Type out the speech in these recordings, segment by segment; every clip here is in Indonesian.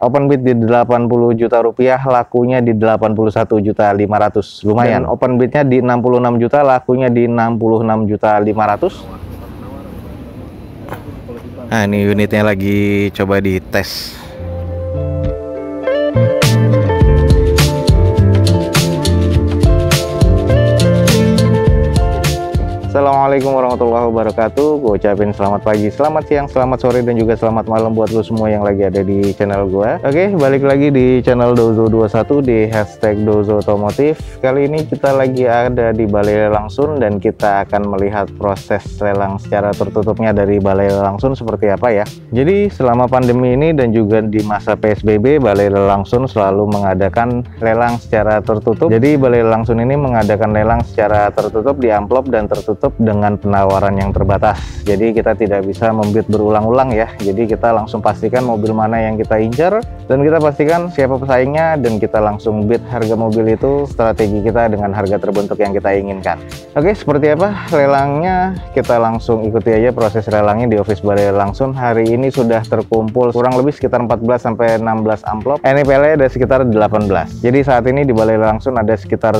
Open bid di 80 juta rupiah, lakunya di 81.500.000. Lumayan. Open bidnya di 66 juta, lakunya di 66.500.000. Nah, ini unitnya lagi coba dites. Assalamualaikum warahmatullahi wabarakatuh. Gue ucapin selamat pagi, selamat siang, selamat sore, dan juga selamat malam buat lo semua yang lagi ada di channel gue. Oke, balik lagi di channel Dozo21 di #Dozo Otomotif. Kali ini kita lagi ada di Balai Lelang Sun dan kita akan melihat proses lelang secara tertutupnya dari Balai Lelang Sun seperti apa ya. Jadi selama pandemi ini dan juga di masa PSBB, Balai Lelang Sun selalu mengadakan lelang secara tertutup. Jadi Balai Lelang Sun ini mengadakan lelang secara tertutup, di amplop dan tertutup dengan penawaran yang terbatas. Jadi kita tidak bisa membid berulang-ulang ya. Jadi kita langsung pastikan mobil mana yang kita incar dan kita pastikan siapa pesaingnya dan kita langsung bid harga mobil itu, strategi kita dengan harga terbentuk yang kita inginkan. Oke, seperti apa lelangnya? Kita langsung ikuti aja proses lelangnya di office Balai Lelang Sun. Hari ini sudah terkumpul kurang lebih sekitar 14 sampai 16 amplop. NIPL ada sekitar 18. Jadi saat ini di Balai Lelang Sun ada sekitar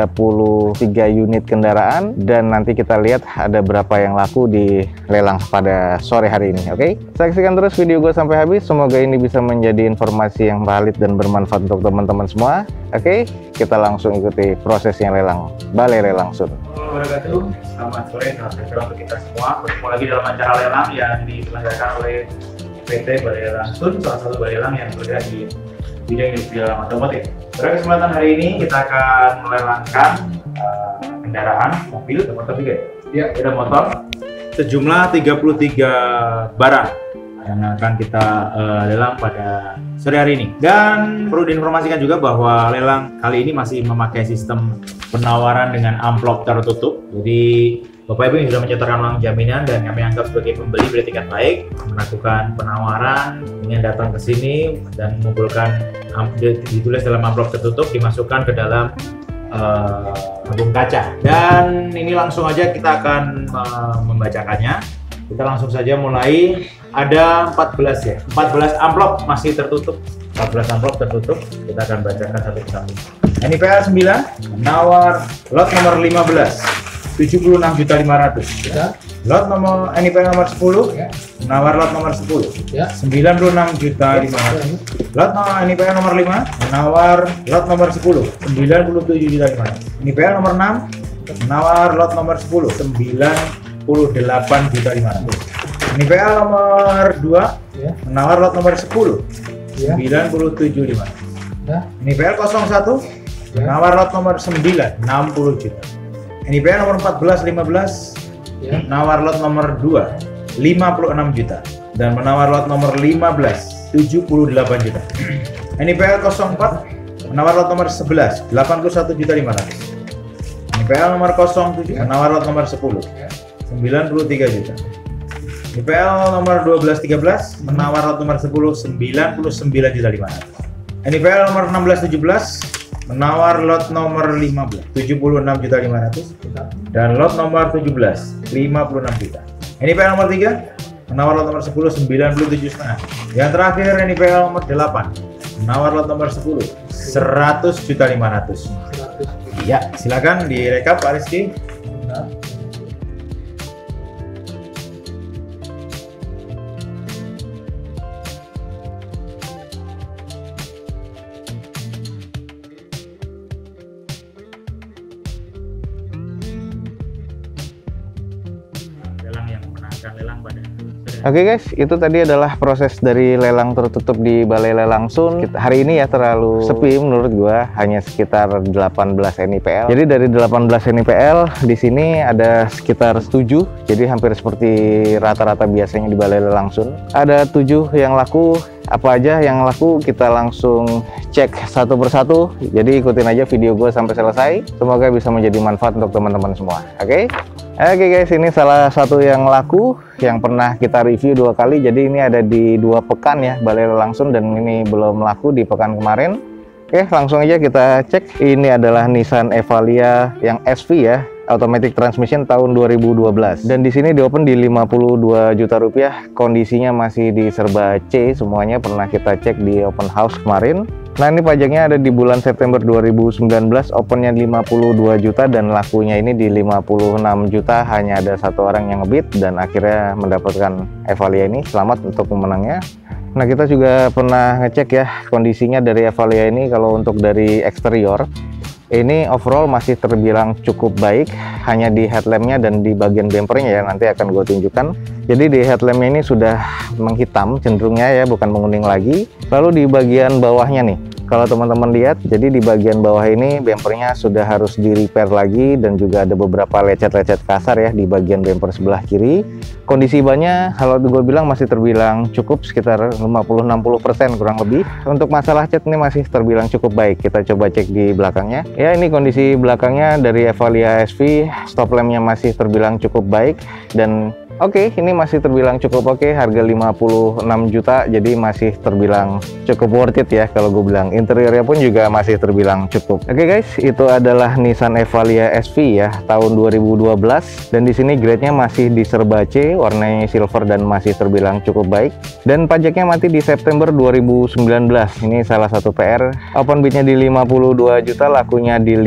33 unit kendaraan dan nanti kita lihat ada berapa yang laku di lelang pada sore hari ini. Oke, saksikan terus video gue sampai habis. Semoga ini bisa menjadi informasi yang valid dan bermanfaat untuk teman-teman semua. Oke, kita langsung ikuti prosesnya lelang Balai Lelang Sun. Wabarakatuh. Selamat sore, selamat sejahtera untuk kita semua. Bertemu lagi dalam acara lelang yang diselenggarakan oleh PT Balai Lelang Sun, salah satu balai lelang yang bergerak di bidang industri lelang otomotif. Pada kesempatan hari ini kita akan melelangkan kendaraan, mobil, ada motor juga ya? Ada motor sejumlah 33 barang yang akan kita lelang pada sore hari ini. Dan perlu diinformasikan juga bahwa lelang kali ini masih memakai sistem penawaran dengan amplop tertutup. Jadi Bapak Ibu yang sudah menyetorkan uang jaminan dan kami anggap sebagai pembeli beretikat baik, melakukan penawaran dengan datang ke sini dan mengumpulkan ditulis dalam amplop tertutup, dimasukkan ke dalam tabung kaca. Dan ini langsung aja kita akan membacakannya. Kita langsung saja mulai. Ada 14 ya, 14 amplop masih tertutup, 14 amplop tertutup. Kita akan bacakan satu persatu. NIPL 9 menawar lot nomor 15 76.500.000 ya. Lot nomor NIPL nomor 10 ya. Menawar lot nomor 10 ya. 96.500.000. Lot NIPL nomor 5 menawar lot nomor 10 97.500.000. NIPL nomor 6 menawar lot nomor 10 98.500.000. NIPL nomor 2 ya. Menawar lot nomor 10 ya. 97.500. Ya. NIPL 01 ya. Menawar lot nomor 9 60 juta. NIPL nomor 1415 ya. Menawar lot nomor 2 56 juta dan menawar lot nomor 15 78 juta. NIPL 04 menawar lot nomor 11 81.500.000. NIPL nomor 07 menawar lot nomor 10 93 juta. NIPL nomor 1213 menawar lot nomor 10 99.500.000. NIPL nomor 1617 menawar lot nomor 15 76.500.000 dan lot nomor 17 56 juta. NIPL nomor 3 menawar lot nomor 10 97,5. Yang terakhir NIPL nomor 8 menawar lot nomor 10 100.500.000. Ya, silakan direkap Pak Rizky. Lelang pada Oke guys, itu tadi adalah proses dari lelang tertutup di Balai Lelang Sun. Hari ini ya terlalu sepi menurut gua, hanya sekitar 18 NIPL. Jadi dari 18 NIPL di sini ada sekitar 7. Jadi hampir seperti rata-rata biasanya di Balai Lelang Sun. Ada 7 yang laku. Apa aja yang laku kita langsung cek satu persatu. Jadi ikutin aja video gue sampai selesai. Semoga bisa menjadi manfaat untuk teman-teman semua. Oke guys, ini salah satu yang laku yang pernah kita review 2 kali. Jadi ini ada di 2 pekan ya Balai Lelang Sun, dan ini belum laku di pekan kemarin. Oke, langsung aja kita cek. Ini adalah Nissan Evalia yang SV ya. automatic transmission tahun 2012. Dan di sini di open di 52 juta rupiah. Kondisinya masih di serba C semuanya, pernah kita cek di open house kemarin. Nah, ini pajaknya ada di bulan September 2019, opennya 52 juta dan lakunya ini di 56 juta. Hanya ada satu orang yang ngebid dan akhirnya mendapatkan Evalia ini. Selamat untuk pemenangnya. Nah, kita juga pernah ngecek ya kondisinya dari Evalia ini. Kalau untuk dari eksterior, ini overall masih terbilang cukup baik, hanya di headlampnya dan di bagian bumpernya ya, nanti akan gue tunjukkan. Jadi di headlampnya ini sudah menghitam cenderungnya ya, bukan menguning lagi. Lalu di bagian bawahnya nih, kalau teman-teman lihat, jadi di bagian bawah ini bumpernya sudah harus di repair lagi dan juga ada beberapa lecet-lecet kasar ya di bagian bumper sebelah kiri. Kondisi bannya kalau gue bilang masih terbilang cukup, sekitar 50-60% kurang lebih. Untuk masalah cat ini masih terbilang cukup baik. Kita coba cek di belakangnya. Ya, ini kondisi belakangnya dari Evalia SV, stop lampnya masih terbilang cukup baik dan oke, ini masih terbilang cukup oke, harga 56 juta, jadi masih terbilang cukup worth it ya kalau gue bilang. Interiornya pun juga masih terbilang cukup. Oke guys, itu adalah Nissan Evalia SV ya, tahun 2012. Dan di sini grade-nya masih di serba C, warnanya silver dan masih terbilang cukup baik. Dan pajaknya mati di September 2019. Ini salah satu PR. Open bidnya di 52 juta, lakunya di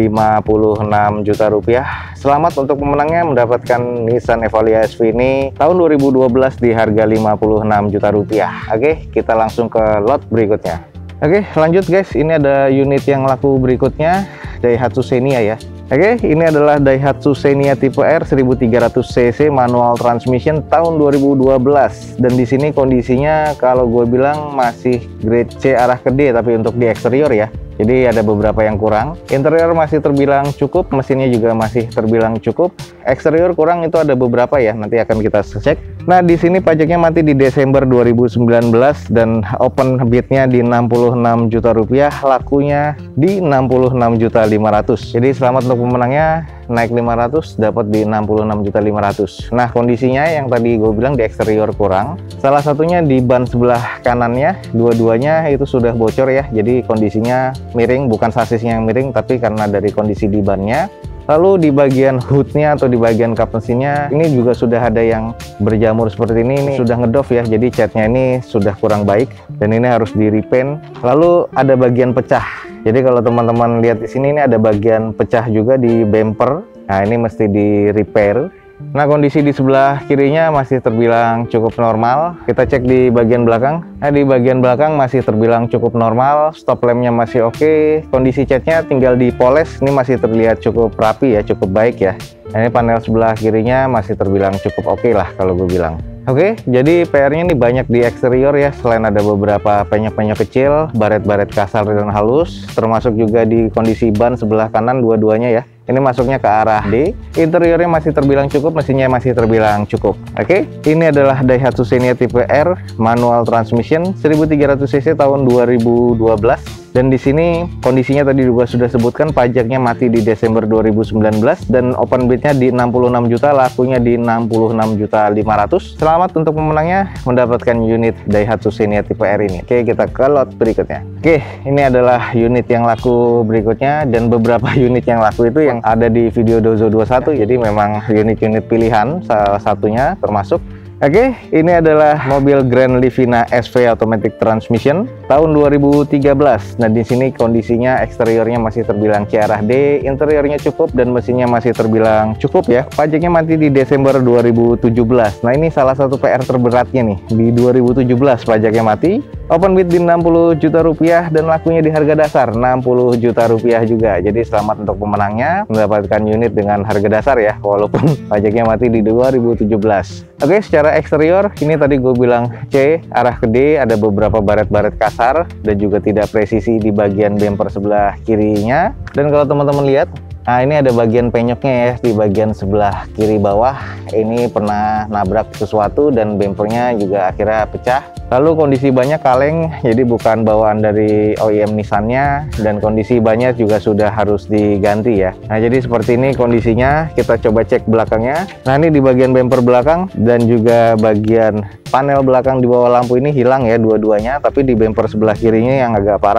56 juta rupiah. Selamat untuk pemenangnya mendapatkan Nissan Evalia SV ini tahun 2012 di harga 56 juta rupiah. Oke, kita langsung ke lot berikutnya. Oke, lanjut guys, ini ada unit yang laku berikutnya, Daihatsu Xenia ya. Oke, ini adalah Daihatsu Xenia tipe R 1300 cc manual transmission tahun 2012. Dan di sini kondisinya kalau gue bilang masih grade C arah ke D, tapi untuk di eksterior ya. Jadi ada beberapa yang kurang. Interior masih terbilang cukup, mesinnya juga masih terbilang cukup. Eksterior kurang itu ada beberapa ya, nanti akan kita cek. Nah, di sini pajaknya mati di Desember 2019 dan open bidnya di 66 juta rupiah, lakunya di 66 juta 500. Jadi selamat untuk pemenangnya, naik 500 dapat di 66 juta 500. Nah, kondisinya yang tadi gue bilang di eksterior kurang. Salah satunya di ban sebelah kanannya, dua-duanya itu sudah bocor ya. Jadi kondisinya miring, bukan sasisnya yang miring, tapi karena dari kondisi di bannya. Lalu di bagian hoodnya atau di bagian kap mesinnya ini juga sudah ada yang berjamur seperti ini sudah ngedov ya, jadi catnya ini sudah kurang baik dan ini harus di repaint. Lalu ada bagian pecah, jadi kalau teman-teman lihat di sini ini ada bagian pecah juga di bumper. Nah, ini mesti di repair. Nah, kondisi di sebelah kirinya masih terbilang cukup normal. Kita cek di bagian belakang. Nah, di bagian belakang masih terbilang cukup normal. Stop lampnya masih oke. Kondisi catnya tinggal dipoles. Ini masih terlihat cukup rapi ya, cukup baik ya. Nah, ini panel sebelah kirinya masih terbilang cukup oke lah kalau gue bilang. Oke, jadi PR-nya ini banyak di eksterior ya. Selain ada beberapa penyok-penyok kecil, baret-baret kasar dan halus, termasuk juga di kondisi ban sebelah kanan dua-duanya ya. Ini masuknya ke arah D. Interiornya masih terbilang cukup, mesinnya masih terbilang cukup. Oke, ini adalah Daihatsu Xenia tipe R manual transmission 1300 cc tahun 2012. Dan di sini kondisinya tadi juga sudah sebutkan, pajaknya mati di Desember 2019 dan open bidnya di 66 juta, lakunya di 66 juta 500. Selamat untuk pemenangnya mendapatkan unit Daihatsu Xenia tipe R ini. Oke, kita ke lot berikutnya. Oke, ini adalah unit yang laku berikutnya dan beberapa unit yang laku itu yang ada di video Dozo 21. Jadi memang unit-unit pilihan salah satunya termasuk. Oke, ini adalah mobil Grand Livina SV Automatic Transmission tahun 2013. Nah, di sini kondisinya eksteriornya masih terbilang C arah D, interiornya cukup dan mesinnya masih terbilang cukup ya. Pajaknya mati di Desember 2017. Nah, ini salah satu PR terberatnya nih. Di 2017 pajaknya mati. Open bid di 60 juta rupiah dan lakunya di harga dasar 60 juta rupiah juga. Jadi selamat untuk pemenangnya mendapatkan unit dengan harga dasar ya, walaupun pajaknya mati di 2017. Oke, secara eksterior ini tadi gue bilang C arah ke D, ada beberapa baret-baret kasar dan juga tidak presisi di bagian bumper sebelah kirinya. Dan kalau teman-teman lihat, nah ini ada bagian penyoknya ya di bagian sebelah kiri bawah. Ini pernah nabrak sesuatu dan bumpernya juga akhirnya pecah. Lalu kondisi bannya kaleng, jadi bukan bawaan dari OEM Nissan-nya, dan kondisi bannya juga sudah harus diganti ya. Nah, jadi seperti ini kondisinya. Kita coba cek belakangnya. Nah, ini di bagian bumper belakang dan juga bagian panel belakang di bawah lampu ini hilang ya dua-duanya, tapi di bumper sebelah kirinya yang agak parah.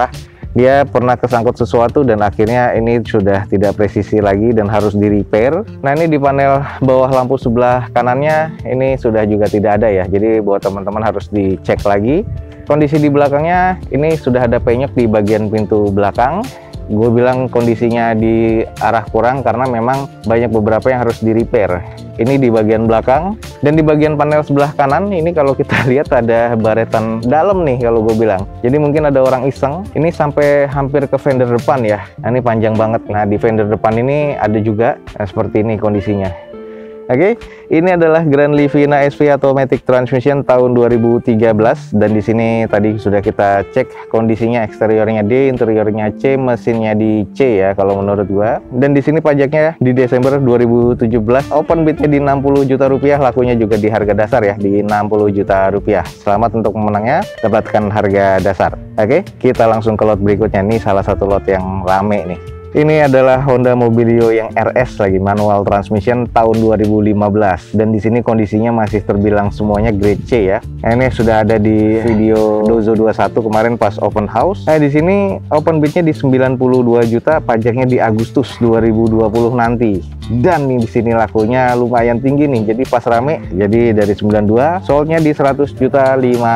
dia pernah kesangkut sesuatu dan akhirnya ini sudah tidak presisi lagi dan harus di repair. Nah, ini di panel bawah lampu sebelah kanannya ini sudah juga tidak ada ya, jadi buat teman-teman harus dicek lagi. Kondisi di belakangnya ini sudah ada penyok di bagian pintu belakang. Gue bilang kondisinya di arah kurang karena memang banyak beberapa yang harus di repair. Ini di bagian belakang, dan di bagian panel sebelah kanan ini kalau kita lihat ada baretan dalam nih kalau gue bilang. Jadi mungkin ada orang iseng, ini sampai hampir ke fender depan ya. Nah, ini panjang banget. Nah, di fender depan ini ada juga seperti ini kondisinya. Oke, ini adalah Grand Livina SV Automatic Transmission tahun 2013, dan di sini tadi sudah kita cek kondisinya, eksteriornya D, interiornya C, mesinnya di C ya kalau menurut gua. Dan di sini pajaknya di Desember 2017, open bidnya di 60 juta rupiah, lakunya juga di harga dasar ya di 60 juta rupiah. Selamat untuk pemenangnya, dapatkan harga dasar. Oke, kita langsung ke lot berikutnya. Nih salah satu lot yang rame nih. Ini adalah Honda Mobilio yang RS lagi, manual transmission tahun 2015, dan di sini kondisinya masih terbilang semuanya grade C ya. Nah, ini sudah ada di video Dozo 21 kemarin pas open house. Nah, di sini open bidnya di 92 juta, pajaknya di Agustus 2020 nanti. Dan di sini lakunya lumayan tinggi nih, jadi pas rame, jadi dari 92 soldnya di 100 juta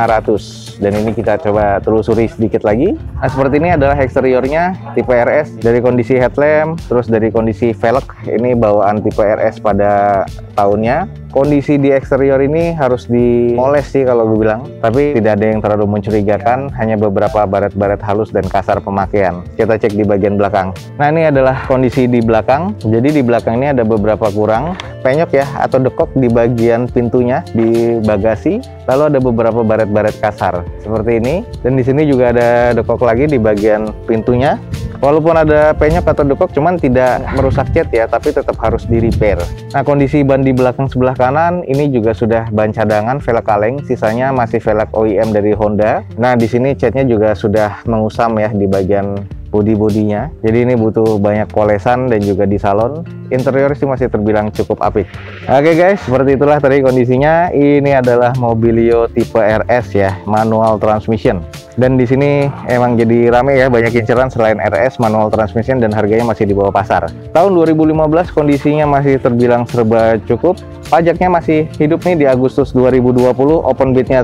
500. Dan ini kita coba telusuri sedikit lagi. Nah, seperti ini adalah eksteriornya tipe RS, dari kondisi headlamp, terus dari kondisi velg, ini bawaan tipe RS pada tahunnya. Kondisi di eksterior ini harus dimoles sih kalau gue bilang, tapi tidak ada yang terlalu mencurigakan, hanya beberapa baret-baret halus dan kasar pemakaian. Kita cek di bagian belakang. Nah, ini adalah kondisi di belakang. Jadi di belakang ini ada beberapa kurang penyok ya atau dekok di bagian pintunya di bagasi, lalu ada beberapa baret-baret kasar seperti ini, dan di sini juga ada dekok lagi di bagian pintunya. Walaupun ada penyok atau dekok, cuman tidak merusak cat ya, tapi tetap harus di repair. Nah, kondisi ban di belakang sebelah kanan ini juga sudah ban cadangan velg kaleng, sisanya masih velg OEM dari Honda. Nah, di sini catnya juga sudah mengusam ya di bagian bodi-bodinya, jadi ini butuh banyak polesan dan juga di salon. Interior sih masih terbilang cukup apik. Oke guys, seperti itulah tadi kondisinya. Ini adalah Mobilio tipe RS ya, manual transmission. Dan di sini emang jadi rame ya, banyak inceran selain RS, manual transmission, dan harganya masih di bawah pasar. Tahun 2015 kondisinya masih terbilang serba cukup. Pajaknya masih hidup nih di Agustus 2020, open bidnya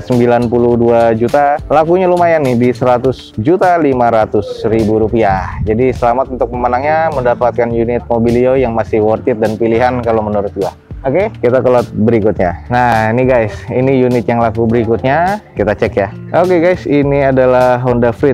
92 juta, lakunya lumayan nih di 100 juta 500 ribu rupiah. Jadi selamat untuk pemenangnya, mendapatkan unit Mobilio yang masih worth it dan pilihan kalau menurut gua. Oke, kita ke lot berikutnya. Nah, ini guys, ini unit yang laku berikutnya, kita cek ya. Oke guys, ini adalah Honda Freed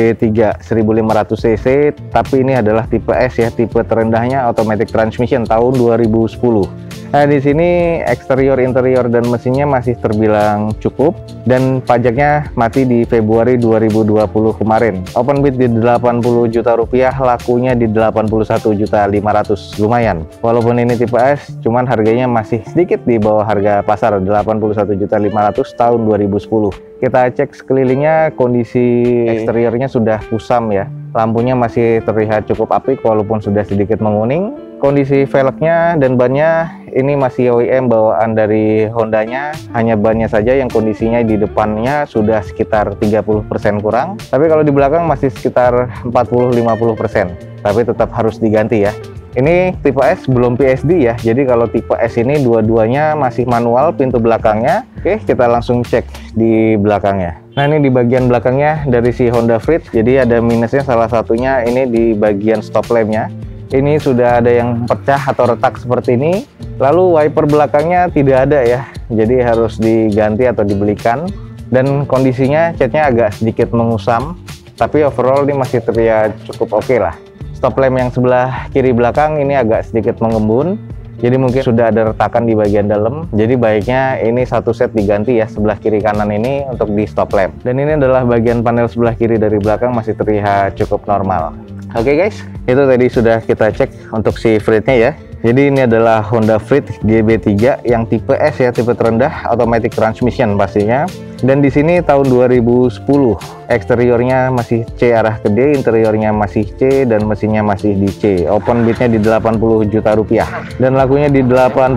GB3 1500 cc, tapi ini adalah tipe S ya, tipe terendahnya automatic transmission tahun 2010. Nah, di sini eksterior, interior, dan mesinnya masih terbilang cukup, dan pajaknya mati di Februari 2020 kemarin. Open bid di 80 juta rupiah, lakunya di 81 juta 500, lumayan. Walaupun ini tipe S, cuman harganya masih sedikit di bawah harga pasar, 81 juta 500 tahun 2010. Kita cek sekelilingnya, kondisi eksteriornya sudah kusam ya. Lampunya masih terlihat cukup apik walaupun sudah sedikit menguning. Kondisi velgnya dan bannya ini masih OEM bawaan dari Hondanya, hanya bannya saja yang kondisinya di depannya sudah sekitar 30% kurang, tapi kalau di belakang masih sekitar 40-50%, tapi tetap harus diganti ya. Ini tipe S belum PSD ya, jadi kalau tipe S ini dua-duanya masih manual pintu belakangnya. Oke, kita langsung cek di belakangnya. Nah, ini di bagian belakangnya dari si Honda Freed, jadi ada minusnya, salah satunya ini di bagian stop lampnya. Ini sudah ada yang pecah atau retak seperti ini. Lalu wiper belakangnya tidak ada ya, jadi harus diganti atau dibelikan. Dan kondisinya catnya agak sedikit mengusam, tapi overall ini masih terlihat cukup oke lah. Stop lamp yang sebelah kiri belakang ini agak sedikit mengembun, jadi mungkin sudah ada retakan di bagian dalam. Jadi baiknya ini satu set diganti ya, sebelah kiri kanan ini untuk di stop lamp. Dan ini adalah bagian panel sebelah kiri dari belakang, masih terlihat cukup normal. Oke guys, itu tadi sudah kita cek untuk si Freed-nya ya. Jadi ini adalah Honda Freed GB3 yang tipe S ya, tipe terendah, automatic transmission pastinya. Dan di sini tahun 2010, eksteriornya masih C arah ke D, interiornya masih C, dan mesinnya masih di C. Open bidnya di 80 juta rupiah dan lakunya di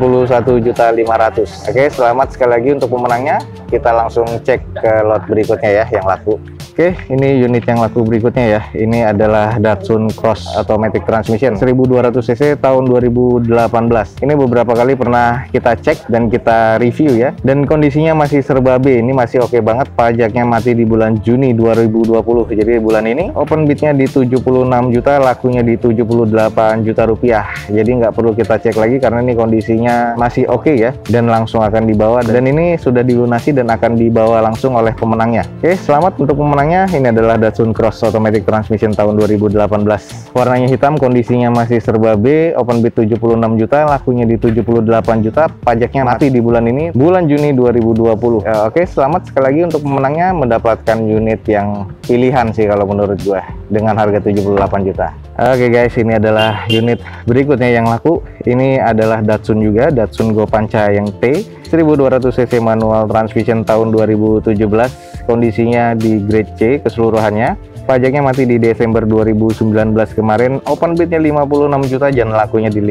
81 juta 500. Oke, selamat sekali lagi untuk pemenangnya. Kita langsung cek ke lot berikutnya ya yang laku. Oke, ini unit yang laku berikutnya ya. Ini adalah Datsun Cross Automatic Transmission 1200 cc tahun 2018. Ini beberapa kali pernah kita cek dan kita review ya. Dan kondisinya masih serba B. Ini masih oke banget. Pajaknya mati di bulan Juni 2020. Jadi bulan ini open bidnya di 76 juta, lakunya di 78 juta rupiah. Jadi nggak perlu kita cek lagi karena ini kondisinya masih oke ya. Dan langsung akan dibawa. Dan ini sudah dilunasi dan akan dibawa langsung oleh pemenangnya. Oke, selamat untuk pemenangnya. Ini adalah Datsun Cross Automatic Transmission tahun 2018. Warnanya hitam, kondisinya masih serba B, open bid 76 juta, lakunya di 78 juta, pajaknya mati di bulan ini, bulan Juni 2020. Oke, selamat sekali lagi untuk pemenangnya, mendapatkan unit yang pilihan sih kalau menurut gue, dengan harga 78 juta. Oke guys, ini adalah unit berikutnya yang laku. Ini adalah Datsun juga, Datsun Go Panca yang T 1200 cc manual transmission tahun 2017. Kondisinya di grade C keseluruhannya. Pajaknya mati di Desember 2019 kemarin. Open bidnya 56 juta dan lakunya di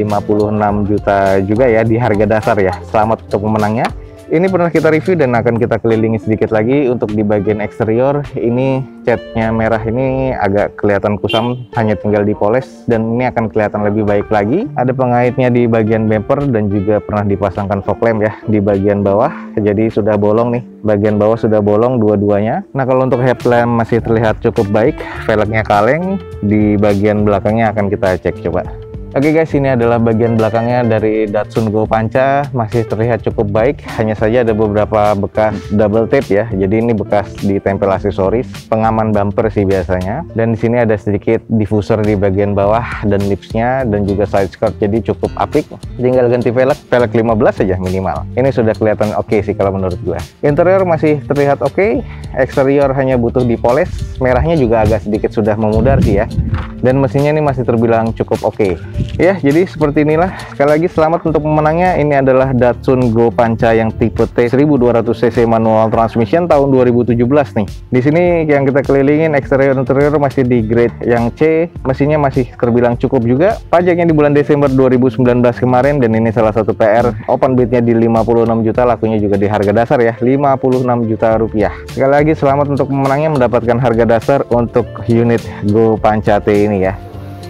56 juta juga ya, di harga dasar ya. Selamat untuk pemenangnya. Ini pernah kita review dan akan kita kelilingi sedikit lagi. Untuk di bagian eksterior, ini catnya merah ini agak kelihatan kusam, hanya tinggal dipoles dan ini akan kelihatan lebih baik lagi. Ada pengaitnya di bagian bumper dan juga pernah dipasangkan fog lamp ya di bagian bawah. Jadi sudah bolong nih, bagian bawah sudah bolong dua-duanya. Nah, kalau untuk headlamp masih terlihat cukup baik, velgnya kaleng. Di bagian belakangnya akan kita cek coba. Oke guys, ini adalah bagian belakangnya dari Datsun Go Panca, masih terlihat cukup baik. Hanya saja ada beberapa bekas double tape ya. Jadi ini bekas ditempel aksesoris, pengaman bumper sih biasanya. Dan di sini ada sedikit diffuser di bagian bawah dan lipsnya dan juga side skirt. Jadi cukup apik. Tinggal ganti velg 15 saja minimal. Ini sudah kelihatan oke sih kalau menurut gue. Interior masih terlihat oke. Eksterior hanya butuh dipoles. Merahnya juga agak sedikit sudah memudar sih ya. Dan mesinnya ini masih terbilang cukup oke. Ya, jadi seperti inilah. Sekali lagi selamat untuk pemenangnya. Ini adalah Datsun Go Panca yang tipe T 1200 cc manual transmission tahun 2017 nih. Di sini yang kita kelilingin eksterior interior masih di grade yang C. Mesinnya masih terbilang cukup juga. Pajaknya di bulan Desember 2019 kemarin dan ini salah satu PR. Open bidnya di 56 juta, lakunya juga di harga dasar ya, 56 juta rupiah. Sekali lagi selamat untuk pemenangnya mendapatkan harga dasar untuk unit Go Panca T ini ya.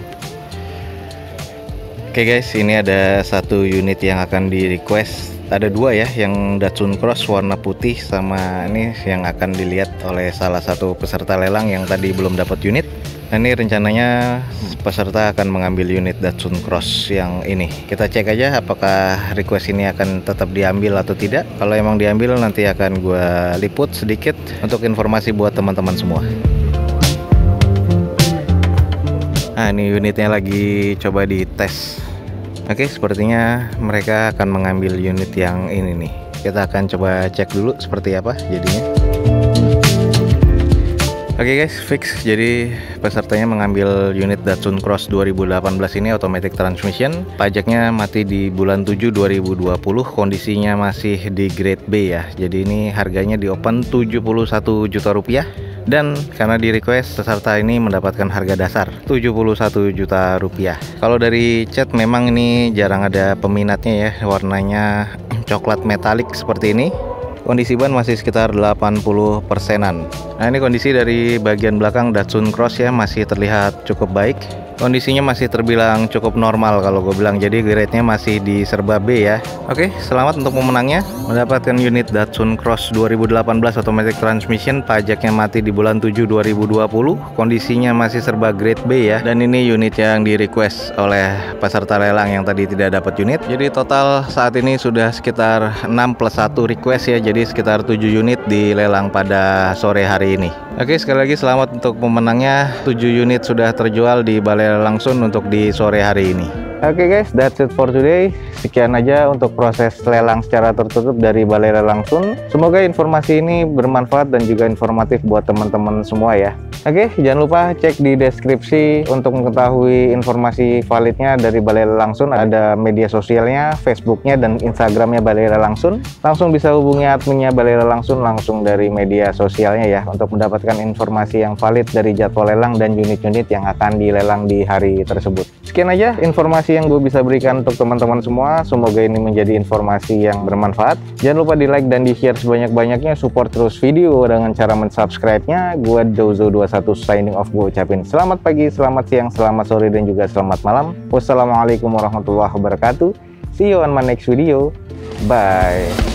Oke guys, ini ada satu unit yang akan di request. Ada dua ya, yang Datsun Cross warna putih sama ini yang akan dilihat oleh salah satu peserta lelang yang tadi belum dapat unit. Nah, ini rencananya peserta akan mengambil unit Datsun Cross yang ini. Kita cek aja apakah request ini akan tetap diambil atau tidak. Kalau emang diambil nanti akan gue liput sedikit untuk informasi buat teman-teman semua. Nah, ini unitnya lagi coba dites. Oke, sepertinya mereka akan mengambil unit yang ini nih. Kita akan coba cek dulu seperti apa jadinya. Oke guys, fix. Jadi pesertanya mengambil unit Datsun Cross 2018 ini automatic transmission. Pajaknya mati di bulan 7 2020. Kondisinya masih di grade B ya. Jadi ini harganya di open 71 juta rupiah. Dan karena di request, peserta ini mendapatkan harga dasar 71 juta rupiah. Kalau dari cat memang ini jarang ada peminatnya ya. Warnanya coklat metalik seperti ini. Kondisi ban masih sekitar 80%-an. Nah, ini kondisi dari bagian belakang Datsun Cross ya, masih terlihat cukup baik. Kondisinya masih terbilang cukup normal kalau gue bilang, jadi grade-nya masih di serba B ya. Oke, selamat untuk pemenangnya mendapatkan unit Datsun Cross 2018 automatic transmission. Pajaknya mati di bulan 7 2020. Kondisinya masih serba grade B ya. Dan ini unit yang di request oleh peserta lelang yang tadi tidak dapat unit. Jadi total saat ini sudah sekitar 6 plus 1 request ya. Jadi sekitar 7 unit dilelang pada sore hari ini. Oke, sekali lagi selamat untuk pemenangnya. 7 unit sudah terjual di Balai Lelang Sun untuk di sore hari ini. Oke guys, that's it for today. Sekian aja untuk proses lelang secara tertutup dari Balai Lelang Sun. Semoga informasi ini bermanfaat dan juga informatif buat teman-teman semua ya. Oke, jangan lupa cek di deskripsi untuk mengetahui informasi validnya dari Balai Lelang Sun. Ada media sosialnya, Facebooknya, dan Instagramnya Balai Lelang Sun. Langsung bisa hubungi adminnya Balai Lelang Sun langsung dari media sosialnya ya, untuk mendapatkan informasi yang valid dari jadwal lelang dan unit-unit yang akan dilelang di hari tersebut. Sekian aja informasi yang gue bisa berikan untuk teman-teman semua. Semoga ini menjadi informasi yang bermanfaat. Jangan lupa di like dan di share sebanyak-banyaknya. Support terus video dengan cara mensubscribe-nya. Gue Dozo21 signing off. Gue ucapin selamat pagi, selamat siang, selamat sore, dan juga selamat malam. Wassalamualaikum warahmatullahi wabarakatuh. See you on my next video. Bye.